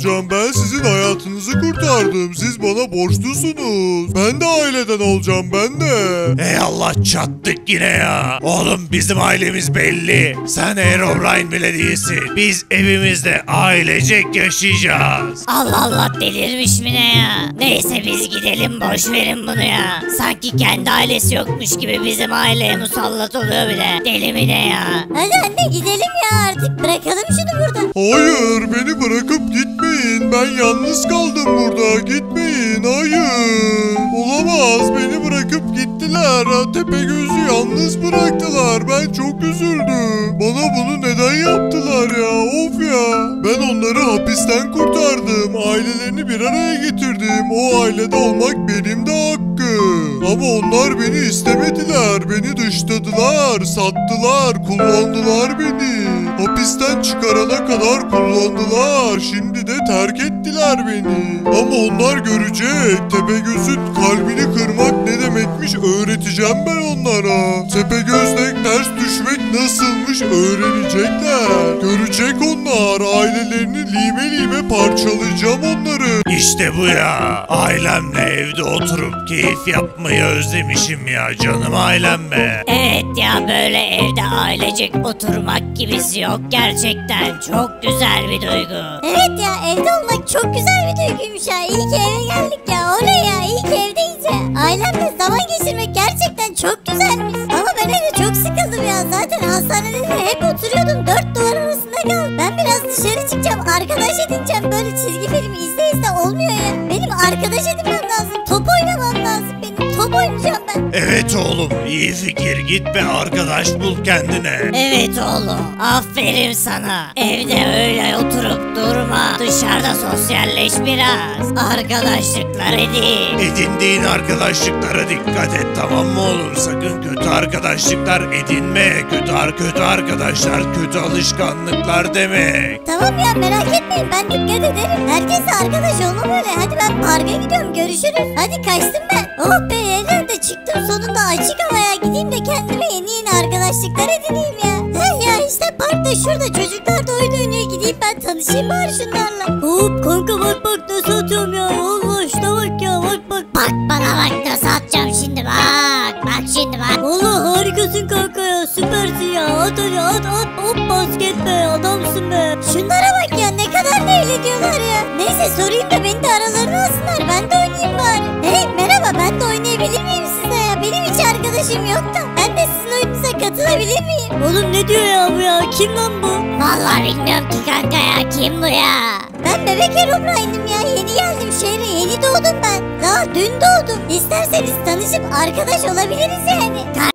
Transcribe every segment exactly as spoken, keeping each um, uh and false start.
olacağım. Ben sizin hayatınızı kurtardım. Siz bana borçlusunuz. Ben de aileden olacağım, ben de. Ey Allah, çattık yine ya. Oğlum bizim ailemiz belli. Sen Herobrine bile değilsin. Biz evimizde ailecek yaşayacağız. Allah Allah, delirmiş mi ne ya? Neyse biz gidelim, boş verin bunu ya. Sanki kendi ailesi yokmuş gibi bizim aileye musallat oluyor bile. Deli mi ne ya? Hadi anne gidelim ya, artık bırakalım şunu burada. Hayır, beni bırakıp gitmeyin. Ben yalnız kaldım burada. Gitmeyin, hayır. Olamaz, beni bırakıp gittiler. Tepegöz'ü yalnız bıraktılar. Ben çok üzüldüm. Bana bunu neden yaptılar ya? Of ya. Ben onları hapisten kurtardım. Ailelerini bir araya getirdim. O ailede olmak benim de hakkım. Ama onlar beni istemediler. Beni dışladılar, sattılar, kullandılar beni. Hapisten çıkarana kadar kullandılar. Şimdi de terk ettiler beni. Ama onlar görecek. Tepegöz'ün kalbini kırmak ne demekmiş öğreteceğim ben onlara. Tepegöz'le ters düşmek nasılmış öğrenecekler. Görecek onlar. Ailelerini lime lime parçalayacağım onları. İşte bu ya. Ailemle evde oturup keyif yapmayı özlemişim ya. Canım ailem be. Evet ya, böyle evde ailecek oturmak gibisi yok gerçekten. Çok güzel bir duygu. Evet ya, evde olmak çok güzel bir duyguymuş ya. İyi ki eve geldik ya. Oley ya, iyi ki evdeyiz ya. Ailemle zaman geçirmek gerçekten çok güzelmiş. Ama ben evde çok sıkıldım ya. Zaten hastanede de hep oturuyordum. Dört duvar arasında kaldım. Ben biraz dışarı çıkacağım. Arkadaş edineceğim. Böyle çizgi film izle izle olmuyor ya. Benim arkadaş edinmem lazım. Top oynamam lazım benim. Top oynayacağım ben. Evet oğlum, iyi fikir. Git ve arkadaş bul kendine. Evet oğlum, aferin sana. Evde öyle oturup durma. Dışarıda sosyalleş biraz. Arkadaşlıklar edin. Edindiğin arkadaşlıklara dikkat et, tamam mı oğlum? Sakın kötü arkadaşlıklar edinme. Kötü ar kötü arkadaşlar kötü alışkanlıklar demek. Tamam ya, merak etmeyin, ben dikkat ederim. Herkesle arkadaş olma böyle. Hadi ben parka gidiyorum, görüşürüz. Hadi kaçtım ben. Oh be, evden de çıktım sonunda, açık havaya gideyim de kendime yeni yeni arkadaşlıklar edineyim ya. Heh ya, işte parkta şurada çocuklar da oyun oynuyor, gideyim ben tanışayım bari şunlarla. Hop kanka, bak bak nasıl atıyorum ya. Allah işte bak ya, bak bak. Bak bana bak, nasıl atacağım şimdi bak. Bak şimdi bak. Vallahi harikasın kanka ya, süpersin ya. At hadi at at, hop basket be, adamsın be. Şunlara bak ya, ne kadar da eğleniyorlar ya. Neyse sorayım da beni de aralarına alsınlar, ben de oynayayım bari. Hey merhaba, ben de oynayabilir miyim size ya? Benim hiç arkadaşım yok da. Ben de sizin oyununuza katılabilir miyim? Oğlum ne diyor ya bu ya? Kim lan bu? Vallahi bilmiyorum ki kanka ya, kim bu ya? Ben bebek Herobrine'im ya, yeni geldim şehre, yeni doğdum ben. Daha dün doğdum. İsterseniz tanışıp arkadaş olabiliriz yani.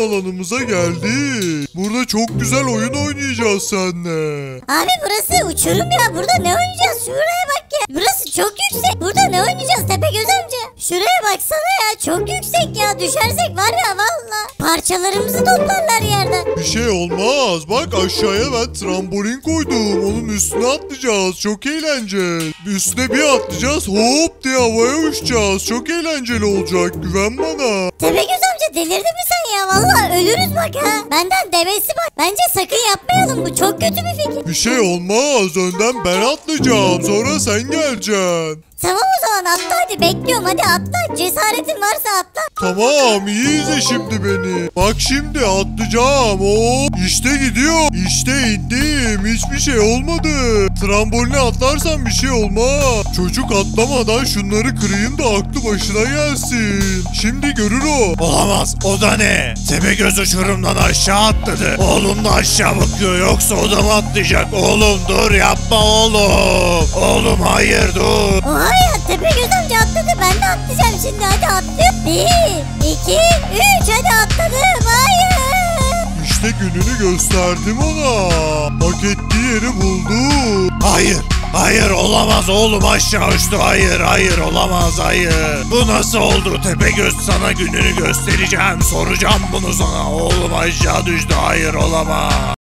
alanımıza geldik. Burada çok güzel oyun oynayacağız seninle. Abi burası uçurum ya. Burada ne oynayacağız? Şuraya bak ya. Burası çok yüksek. Burada ne oynayacağız Tepegöz amca? Şuraya baksana ya. Çok yüksek ya. Düşersek var ya valla. Parçalarımızı toplarlar yerden. Bir şey olmaz. Bak aşağıya ben trambolin koydum. Onun üstüne atlayacağız. Çok eğlenceli. Üstüne bir atlayacağız. Hop diye havaya uçacağız. Çok eğlenceli olacak. Güven bana. Tepegöz amca delirdin mi sen ya? Valla ölürüz bak ha. Benden demesi bak. Bence sakın yapmayalım. Bu çok kötü bir fikir. Bir şey olmaz. Önden ben atlayacağım. Sonra sen geleceksin. Tamam o zaman atla hadi. Bekliyorum hadi atla. Cesaretin varsa atla. Tamam, iyi izle şimdi beni. Bak şimdi atlayacağım. Hop. İşte gidiyor. İşte indim. Hiçbir şey olmadı. Tramboline atlarsan bir şey olmaz. Çocuk atlamadan şunları kırayım da aklı başına gelsin. Şimdi görür o. Olamaz, o da ne? Tepegöz uçurumdan aşağı atladı. Oğlum da aşağı bakıyor, yoksa o da mı atlayacak? Oğlum dur, yapma oğlum. Oğlum hayır dur. Oha ya Tepegöz amca atladı. Ben de atlayacağım şimdi hadi atlıyorum. Bir, iki, üç hadi atladım. Hayır. İşte gününü gösterdim ona. Hak ettiği yeri buldu. Hayır, hayır olamaz oğlum, aşağı uçtu. Hayır, hayır olamaz, hayır. Bu nasıl oldu? Tepegöz, sana gününü göstereceğim. Soracağım bunu sana. Oğlum aşağı düştü. Hayır olamaz.